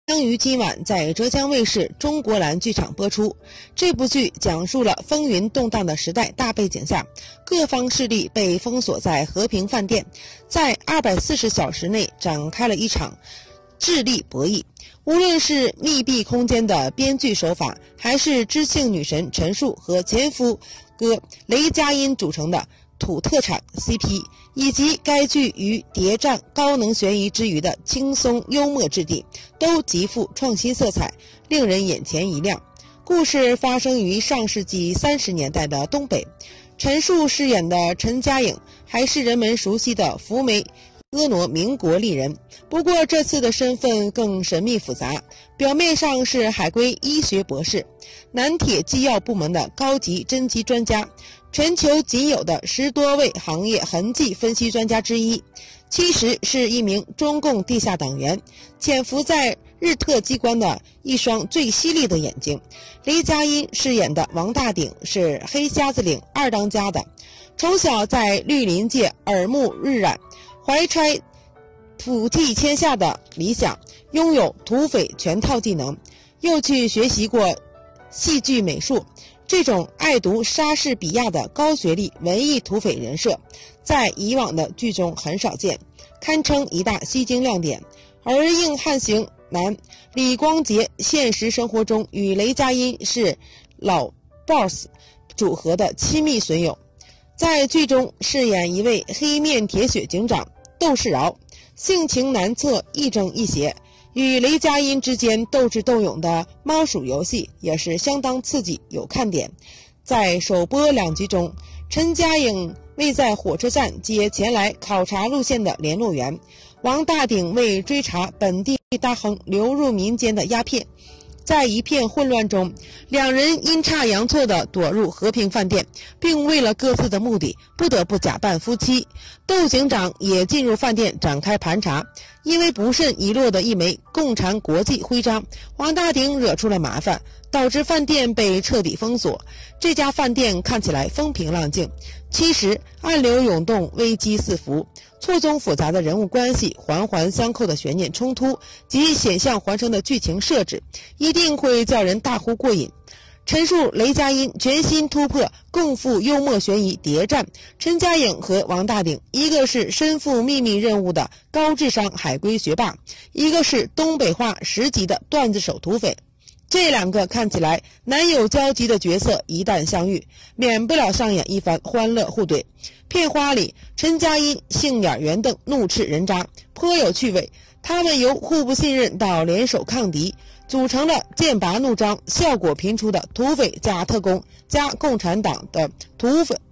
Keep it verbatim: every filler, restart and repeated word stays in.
将于今晚在浙江卫视中国蓝剧场播出。这部剧讲述了风云动荡的时代大背景下，各方势力被封锁在和平饭店，在二百四十小时内展开了一场智力博弈。无论是密闭空间的编剧手法，还是知性女神陈数和前夫哥雷佳音组成的土特产 C P， 以及该剧与谍战高能悬疑之余的轻松幽默质地，都极富创新色彩，令人眼前一亮。故事发生于上世纪三十年代的东北，陈数饰演的陈嘉颖还是人们熟悉的福美婀娜民国丽人，不过这次的身份更神秘复杂，表面上是海归医学博士，南铁机要部门的高级侦缉专家，全球仅有的十多位行业痕迹分析专家之一，其实是一名中共地下党员，潜伏在日特机关的一双最犀利的眼睛。雷佳音饰演的王大鼎是黑瞎子岭二当家的，从小在绿林界耳目日染，怀揣普替天下的理想，拥有土匪全套技能，又去学习过戏剧美术。这种爱读莎士比亚的高学历文艺土匪人设，在以往的剧中很少见，堪称一大吸睛亮点。而硬汉型男李光洁现实生活中与雷佳音是老 boss 组合的亲密损友，在剧中饰演一位黑面铁血警长窦世饶，性情难测，亦正亦邪，与雷佳音之间斗智斗勇的猫鼠游戏也是相当刺激有看点。在首播两集中，陈嘉颖为在火车站接前来考察路线的联络员，王大鼎为追查本地大亨流入民间的鸦片。在一片混乱中，两人阴差阳错地躲入和平饭店，并为了各自的目的不得不假扮夫妻。窦警长也进入饭店展开盘查，因为不慎遗落的一枚共产国际徽章，王大鼎惹出了麻烦，导致饭店被彻底封锁。这家饭店看起来风平浪静，其实暗流涌动，危机四伏。错综复杂的人物关系，环环相扣的悬念冲突及险象环生的剧情设置，一定会叫人大呼过瘾。陈数、雷佳音全新突破，共赴幽默悬疑谍战。陈嘉颖和王大鼎，一个是身负秘密任务的高智商海归学霸，一个是东北话十级的段子手土匪。这两个看起来难有交集的角色一旦相遇，免不了上演一番欢乐互怼。片花里，陈嘉音杏眼圆瞪，怒斥人渣，颇有趣味。他们由互不信任到联手抗敌，组成了剑拔弩张、效果频出的土匪加特工加共产党的土匪